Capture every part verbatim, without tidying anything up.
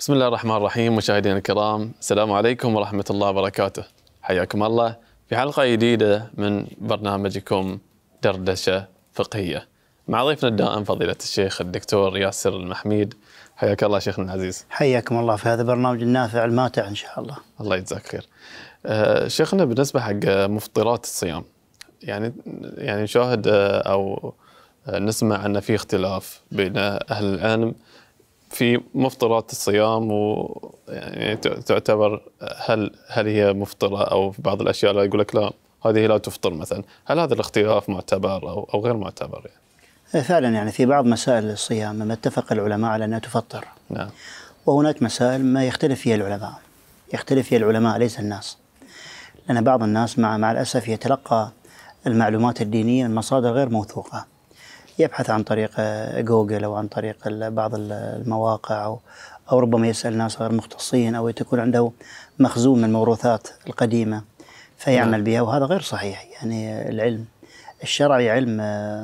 بسم الله الرحمن الرحيم. مشاهدينا الكرام، السلام عليكم ورحمة الله وبركاته. حياكم الله في حلقة جديدة من برنامجكم دردشة فقهية مع ضيفنا الدائم فضيلة الشيخ الدكتور ياسر المحميد. حياك الله شيخنا العزيز. حياكم الله في هذا البرنامج النافع الماتع إن شاء الله. الله يجزاك خير. أه شيخنا، بالنسبة حق مفطرات الصيام، يعني يعني نشاهد أو نسمع أن في اختلاف بين أهل العلم في مفطرات الصيام، ويعني تعتبر هل هل هي مفطرة، أو في بعض الأشياء لا يقول لك لا هذه لا تفطر مثلا. هل هذا الاختلاف معتبر أو أو غير معتبر؟ يعني فعلا يعني في بعض مسائل الصيام ما اتفق العلماء على أنها تفطر. نعم. وهناك مسائل ما يختلف فيها العلماء، يختلف فيها العلماء ليس الناس، لأن بعض الناس مع مع الأسف يتلقى المعلومات الدينية من مصادر غير موثوقة، يبحث عن طريق جوجل أو عن طريق بعض المواقع، أو أو ربما يسأل ناس غير مختصين، أو تكون عنده مخزون من الموروثات القديمة فيعمل نعم. بها، وهذا غير صحيح. يعني العلم الشرعي علم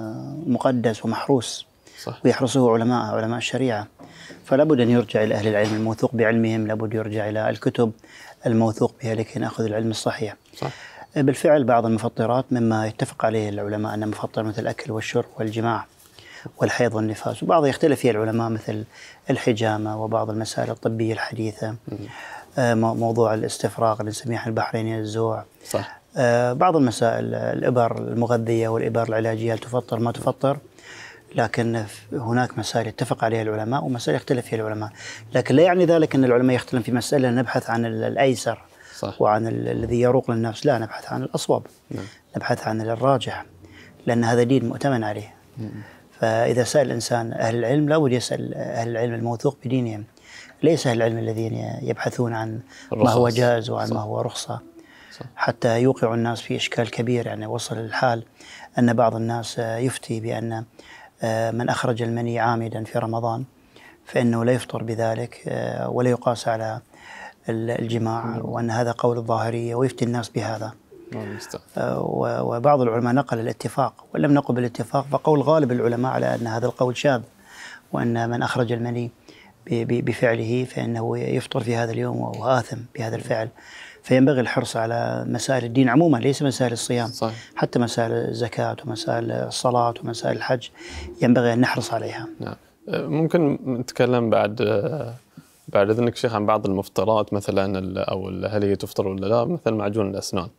مقدس ومحروس، صح. ويحرسه علماء علماء الشريعة، فلا بد أن يرجع إلى أهل العلم الموثوق بعلمهم، لا بد يرجع إلى الكتب الموثوق بها لكي نأخذ العلم الصحيح. صح. بالفعل بعض المفطرات مما يتفق عليه العلماء أن مفطر مثل الأكل والشرب والجماع والحيض والنفاس، وبعض يختلف فيه العلماء مثل الحجامة وبعض المسائل الطبية الحديثة، موضوع الاستفراغ اللي نسميه البحريني الزوع. صح. بعض المسائل الإبر المغذية والإبر العلاجية تفطر ما تفطر، لكن هناك مسائل يتفق عليها العلماء ومسائل يختلف فيها العلماء، لكن لا يعني ذلك أن العلماء يختلفون في مسألة نبحث عن الأيسر. صح. وعن الذي يروق للنفس، لا، نبحث عن الأصوب. نعم. نبحث عن الراجح، لأن هذا دين مؤتمن عليه. مم. فإذا سأل الإنسان أهل العلم لا بد يسأل أهل العلم الموثوق بدينهم، ليس أهل العلم الذين يبحثون عن الرخص. ما هو جائز وعن صح. ما هو رخصة، صح. حتى يوقع الناس في إشكال كبير. يعني وصل الحال أن بعض الناس يفتي بأن من أخرج المني عامدا في رمضان فإنه لا يفطر بذلك ولا يقاس على الجماع، وأن هذا قول الظاهرية، ويفتي الناس بهذا. وبعض العلماء نقل الاتفاق، ولم نقل بالاتفاق، فقول غالب العلماء على أن هذا القول شاذ، وأن من أخرج المني بفعله فإنه يفطر في هذا اليوم وآثم بهذا الفعل. فينبغي الحرص على مسائل الدين عموما، ليس مسائل الصيام. صحيح. حتى مسائل الزكاة ومسائل الصلاة ومسائل الحج ينبغي أن نحرص عليها. نعم. ممكن نتكلم بعد بعد إذنك شيخ عن بعض المفطرات مثلا، أو هل هي تفطر ولا لا، مثل معجون الأسنان.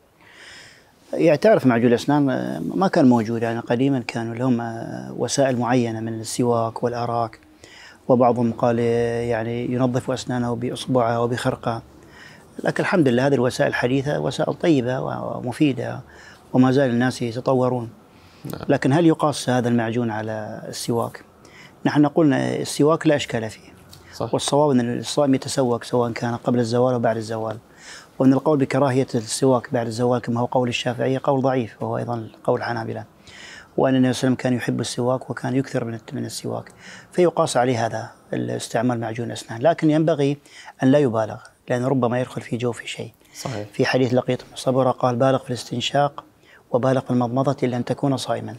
يعني تعرف معجون الأسنان ما كان موجود، يعني قديما كانوا لهم وسائل معينة من السواك والأراك، وبعضهم قال يعني ينظف أسنانه بإصبعه وبخرقة، لكن الحمد لله هذه الوسائل الحديثة وسائل طيبة ومفيدة، وما زال الناس يتطورون. لكن هل يقاس هذا المعجون على السواك؟ نحن نقول السواك لا إشكال فيه. صح. والصواب أن الصائم يتسوق سواء كان قبل الزوال وبعد الزوال، وأن القول بكراهية السواك بعد الزوال كما هو قول الشافعية قول ضعيف، وهو أيضا قول الحنابلة، وأن النبي صلى الله عليه وسلم كان يحب السواك وكان يكثر من من السواك، فيقاس عليه هذا الاستعمال معجون الأسنان. لكن ينبغي أن لا يبالغ، لأن ربما يدخل في جوف شيء. صحيح. في حديث لقيط بن صبرة قال بالغ في الاستنشاق وبالغ في المضمضة إلا أن تكون صائما.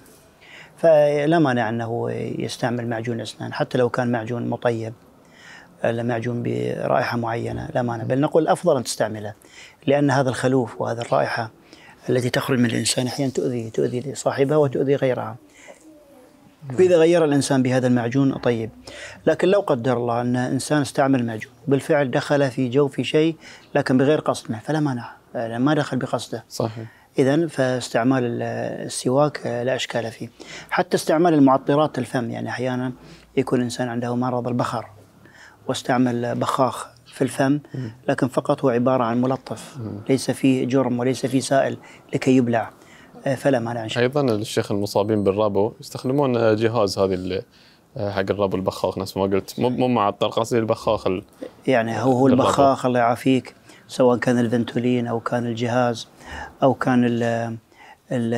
فلا مانع أنه يستعمل معجون الأسنان حتى لو كان معجون مطيب، معجون برائحة معينة، لا مانع، بل نقول الأفضل أن تستعمله، لأن هذا الخلوف وهذا الرائحة التي تخرج من الإنسان أحيانا تؤذي تؤذي صاحبها وتؤذي غيرها. فإذا غير الإنسان بهذا المعجون طيب. لكن لو قدر الله أن إنسان استعمل معجون بالفعل دخل في جوف شيء لكن بغير قصد منه فلا مانع، ما دخل بقصده. صحيح. إذن فاستعمال السواك لا أشكال فيه. حتى استعمال المعطرات الفم، يعني أحيانا يكون الإنسان عنده مرض البخر واستعمل بخاخ في الفم، لكن فقط هو عبارة عن ملطف ليس فيه جرم وليس فيه سائل لكي يبلع، فلا مانع. أيضا الشيخ المصابين بالربو يستخدمون جهاز هذه حق الربو البخاخ نفس ما قلت، مو معطر، قصدي البخاخ ال... يعني هو هو البخاخ الله يعافيك، سواء كان الفنتولين أو كان الجهاز أو كان ال ال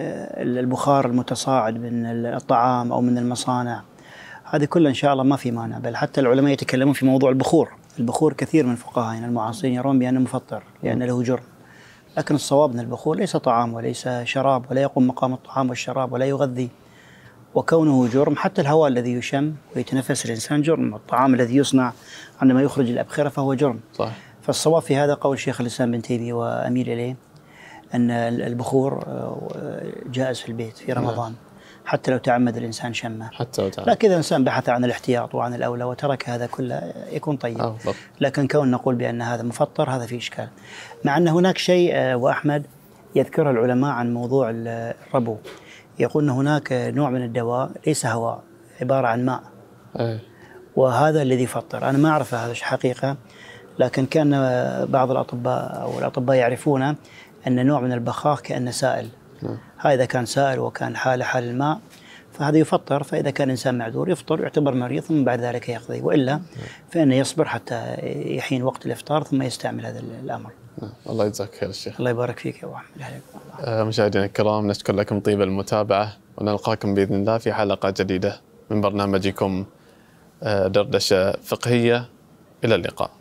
البخار المتصاعد من الطعام أو من المصانع، هذه كلها إن شاء الله ما في مانع. بل حتى العلماء يتكلمون في موضوع البخور. البخور كثير من فقهاء المعاصرين يرون بأنه مفطر لأن له جرم، لكن الصواب أن البخور ليس طعام وليس شراب، ولا يقوم مقام الطعام والشراب، ولا يغذي، وكونه جرم، حتى الهواء الذي يشم ويتنفس الإنسان جرم، الطعام الذي يصنع عندما يخرج الأبخرة فهو جرم. صح. فالصواب في هذا قول شيخ الإسلام ابن تيمية وأميل إليه أن البخور جائز في البيت في رمضان حتى لو تعمد الإنسان شمه، حتى لو تعمد. لكن إذا الإنسان بحث عن الاحتياط وعن الأولى وترك هذا كله يكون طيب. أفضل. لكن كون نقول بأن هذا مفطر هذا فيه إشكال. مع أن هناك شيء وأحمد يذكره العلماء عن موضوع الربو، يقول أن هناك نوع من الدواء ليس هواء، عبارة عن ماء. أي. وهذا الذي يفطر. أنا ما أعرف هذا حقيقة، لكن كان بعض الأطباء أو الأطباء يعرفون أن نوع من البخاخ كأنه سائل. نعم. هذا إذا كان سائل وكان حاله حال الماء فهذا يفطر، فإذا كان إنسان معذور يفطر يعتبر مريض ثم بعد ذلك يقضي، وإلا فإنه يصبر حتى يحين وقت الإفطار ثم يستعمل هذا الأمر. نعم. الله يجزاك خير الشيخ. الله يبارك فيك يا أبو أحمد. آه مشاهدينا الكرام، نشكر لكم طيب المتابعة، ونلقاكم بإذن الله في حلقة جديدة من برنامجكم آه دردشة فقهية. إلى اللقاء.